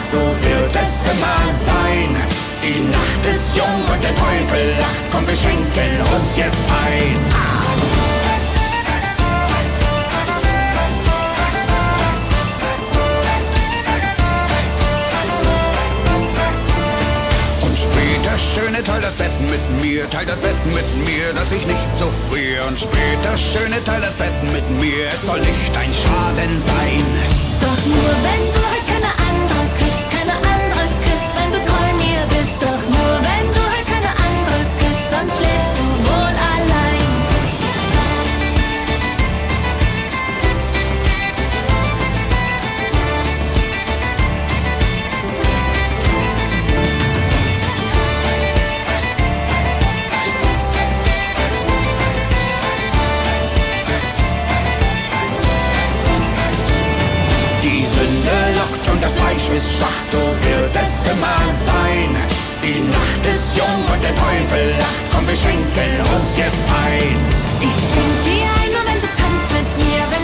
so wird es immer sein. Die Nacht ist jung und der Teufel lacht, komm, wir schenken uns jetzt ein. Und später, Schöne, teil das Bett mit mir, teil das Bett mit mir, dass ich nicht so friere. Und später, Schöne, teil das Bett mit mir, es soll nicht ein Schaden sein. Doch nur wenn du halt keine andere küsst, wenn du treu mir bist. Doch nur wenn du halt keine andere küsst, sonst schläfst du wohl allein. Die Sünde lockt und das Fleisch ist schwach, so wird es immer sein. Die Nacht ist jung und der Teufel lacht, komm, wir schenken uns jetzt ein. Ich schenk dir ein, nur wenn du tanzt mit mir.